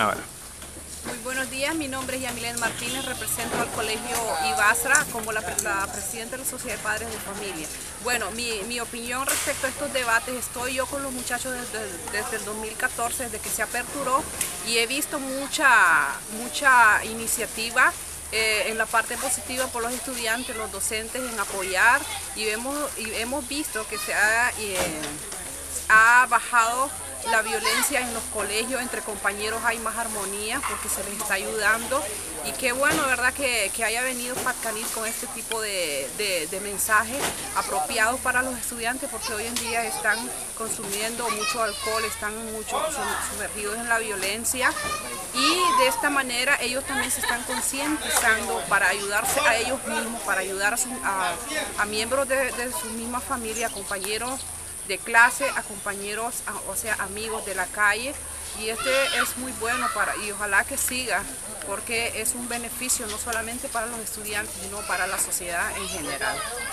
Ahora. Muy buenos días, mi nombre es Yamilén Martínez, represento al Colegio Ibasra como la presidenta de la Sociedad de Padres de Familia. Bueno, mi opinión respecto a estos debates, estoy yo con los muchachos desde el 2014, desde que se aperturó, y he visto mucha iniciativa en la parte positiva por los estudiantes, los docentes en apoyar, y hemos visto que ha bajado la violencia en los colegios, entre compañeros hay más armonía porque se les está ayudando, y qué bueno, ¿verdad?, que haya venido Patcanil con este tipo de mensajes apropiados para los estudiantes, porque hoy en día están consumiendo mucho alcohol, están sumergidos en la violencia, y de esta manera ellos también se están concientizando para ayudarse a ellos mismos, para ayudar a miembros de su misma familia, compañeros de clase, a compañeros, o sea, amigos de la calle, y este es muy bueno y ojalá que siga, porque es un beneficio no solamente para los estudiantes, sino para la sociedad en general.